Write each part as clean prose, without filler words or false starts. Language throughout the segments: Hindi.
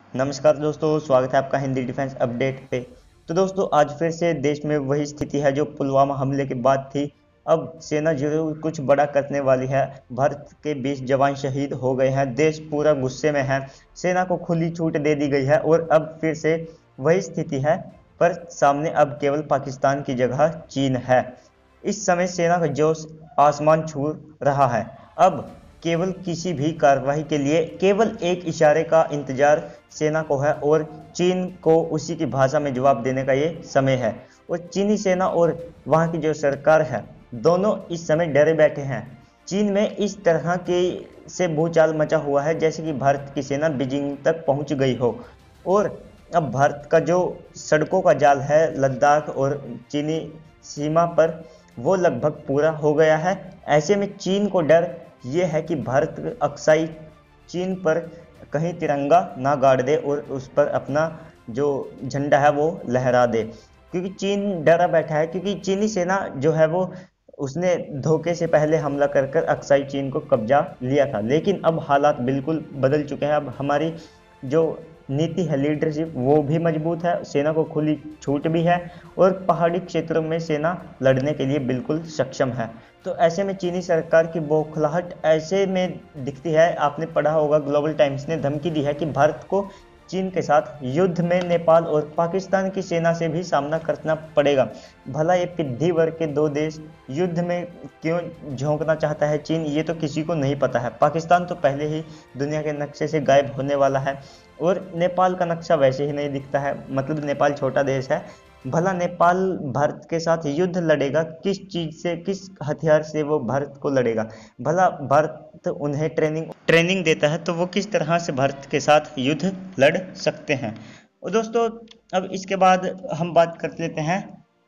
नमस्कार दोस्तों, स्वागत है आपका हिंदी डिफेंस अपडेट पे। तो दोस्तों, आज फिर से देश में वही स्थिति है जो पुलवामा हमले के बाद थी। अब सेना जरूर कुछ बड़ा करने वाली है। भारत के 20 जवान शहीद हो गए हैं, देश पूरा गुस्से में है, सेना को खुली छूट दे दी गई है और अब फिर से वही स्थिति है। पर सामने अब केवल पाकिस्तान की जगह चीन है। इस समय सेना का जोश आसमान छू रहा है। अब केवल किसी भी कार्रवाई के लिए केवल एक इशारे का इंतजार सेना को है और चीन को उसी की भाषा में जवाब देने का ये समय है। और चीनी सेना और वहाँ की जो सरकार है, दोनों इस समय डरे बैठे हैं। चीन में इस तरह के से भूचाल मचा हुआ है जैसे कि भारत की सेना बीजिंग तक पहुंच गई हो। और अब भारत का जो सड़कों का जाल है लद्दाख और चीनी सीमा पर, वो लगभग पूरा हो गया है। ऐसे में चीन को डर ये है कि भारत अक्साई चीन पर कहीं तिरंगा ना गाड़ दे और उस पर अपना जो झंडा है वो लहरा दे, क्योंकि चीन डरा बैठा है। क्योंकि चीनी सेना जो है वो उसने धोखे से पहले हमला कर कर अक्साई चीन को कब्जा लिया था, लेकिन अब हालात बिल्कुल बदल चुके हैं। अब हमारी जो नीति है, लीडरशिप, वो भी मजबूत है, सेना को खुली छूट भी है और पहाड़ी क्षेत्रों में सेना लड़ने के लिए बिल्कुल सक्षम है। तो ऐसे में चीनी सरकार की बौखलाहट ऐसे में दिखती है। आपने पढ़ा होगा, ग्लोबल टाइम्स ने धमकी दी है कि भारत को चीन के साथ युद्ध में नेपाल और पाकिस्तान की सेना से भी सामना करना पड़ेगा। भला ये पिद्दी वर्ग के दो देश युद्ध में क्यों झोंकना चाहता है चीन, ये तो किसी को नहीं पता है। पाकिस्तान तो पहले ही दुनिया के नक्शे से गायब होने वाला है और नेपाल का नक्शा वैसे ही नहीं दिखता है, मतलब नेपाल छोटा देश है। भला नेपाल भारत के साथ युद्ध लड़ेगा किस चीज से, किस हथियार से वो भारत को लड़ेगा? भला भारत उन्हें ट्रेनिंग देता है तो वो किस तरह से भारत के साथ युद्ध लड़ सकते हैं? और दोस्तों, अब इसके बाद हम बात कर लेते हैं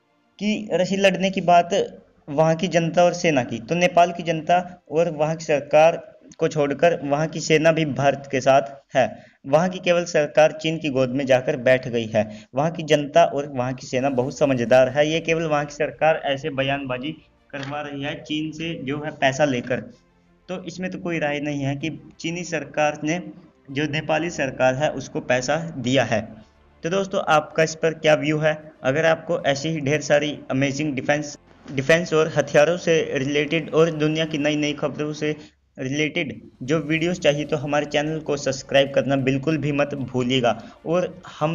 कि रही लड़ने की बात वहाँ की जनता और सेना की। तो नेपाल की जनता और वहाँ की सरकार को छोड़कर वहाँ की सेना भी भारत के साथ है। वहाँ की केवल सरकार चीन की गोद में जाकर बैठ गई है। वहाँ की जनता और वहाँ की सेना बहुत समझदार है। ये केवल वहाँ की सरकार ऐसे बयानबाजी करवा रही है चीन से जो है पैसा लेकर। तो इसमें तो कोई राय नहीं है कि चीनी सरकार ने जो नेपाली सरकार है उसको पैसा दिया है। तो दोस्तों, आपका इस पर क्या व्यू है? अगर आपको ऐसी ही ढेर सारी अमेजिंग डिफेंस और हथियारों से रिलेटेड और दुनिया की नई नई खबरों से रिलेटेड जो वीडियोस चाहिए तो हमारे चैनल को सब्सक्राइब करना बिल्कुल भी मत भूलिएगा। और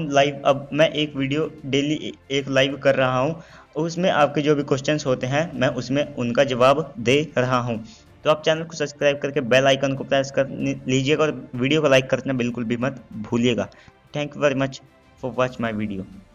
अब मैं एक वीडियो डेली एक लाइव कर रहा हूँ, उसमें आपके जो भी क्वेश्चंस होते हैं मैं उसमें उनका जवाब दे रहा हूँ। तो आप चैनल को सब्सक्राइब करके बेल आइकन को प्रेस कर लीजिएगा और वीडियो को लाइक करना बिल्कुल भी मत भूलिएगा। Thank you very much for watch my video.